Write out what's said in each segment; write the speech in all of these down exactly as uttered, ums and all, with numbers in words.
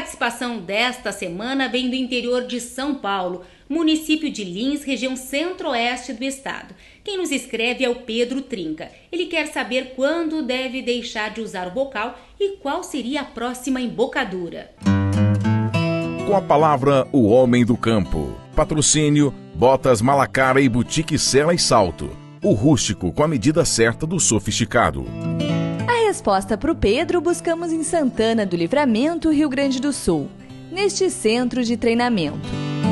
participação desta semana vem do interior de São Paulo, município de Lins, região centro-oeste do estado. Quem nos escreve é o Pedro Trinca. Ele quer saber quando deve deixar de usar o bocal e qual seria a próxima embocadura. Com a palavra, o homem do campo. Patrocínio, Botas Malacara e Boutique Sela e Salto. O rústico com a medida certa do sofisticado. A resposta para o Pedro buscamos em Santana do Livramento, Rio Grande do Sul, neste centro de treinamento.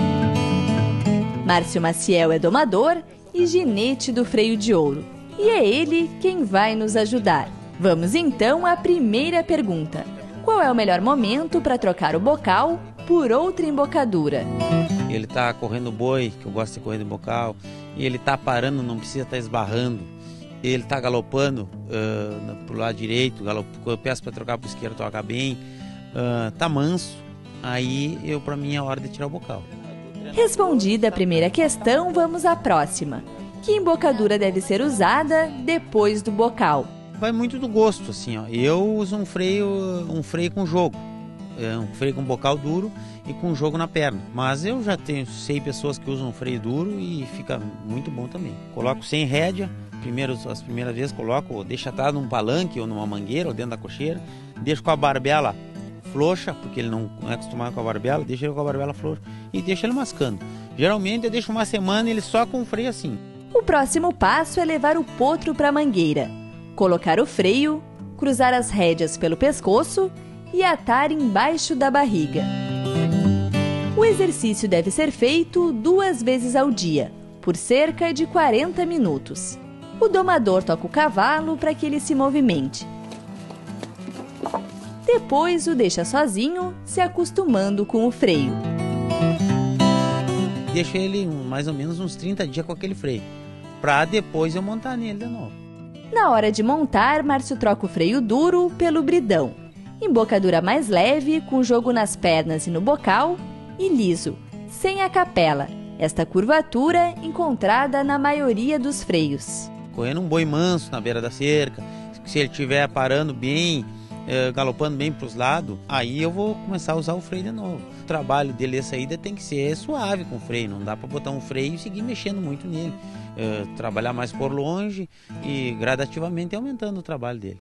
Márcio Maciel é domador e ginete do freio de ouro. E é ele quem vai nos ajudar. Vamos então à primeira pergunta. Qual é o melhor momento para trocar o bocal por outra embocadura? Ele está correndo boi, que eu gosto de correr de bocal, e ele está parando, não precisa estar tá esbarrando. Ele está galopando uh, para o lado direito, galop... eu peço para trocar para o esquerdo, toca bem, uh, tá manso, aí eu para mim é hora de tirar o bocal. Respondida a primeira questão, vamos à próxima. Que embocadura deve ser usada depois do bocal? Vai muito do gosto, assim, ó. Eu uso um freio, um freio com jogo, um freio com bocal duro e com jogo na perna. Mas eu já tenho, sei pessoas que usam um freio duro e fica muito bom também. Coloco sem rédea, primeiro, as primeiras vezes coloco, deixo atado num palanque ou numa mangueira ou dentro da cocheira, deixo com a barbela frouxa, porque ele não é acostumado com a barbela, deixo ele com a barbela frouxa e deixo ele mascando. Geralmente eu deixo uma semana ele só com o freio assim. O próximo passo é levar o potro para a mangueira, colocar o freio, cruzar as rédeas pelo pescoço e atar embaixo da barriga. O exercício deve ser feito duas vezes ao dia, por cerca de quarenta minutos. O domador toca o cavalo para que ele se movimente. Depois o deixa sozinho, se acostumando com o freio. Deixo ele mais ou menos uns trinta dias com aquele freio, para depois eu montar nele de novo. Na hora de montar, Márcio troca o freio duro pelo bridão. Embocadura mais leve, com jogo nas pernas e no bocal, e liso, sem a capela, esta curvatura encontrada na maioria dos freios. Correndo um boi manso na beira da cerca, se ele estiver parando bem, eh, galopando bem para os lados, aí eu vou começar a usar o freio de novo. O trabalho dele, a saída tem que ser suave com o freio, não dá para botar um freio e seguir mexendo muito nele. Eh, trabalhar mais por longe e gradativamente aumentando o trabalho dele.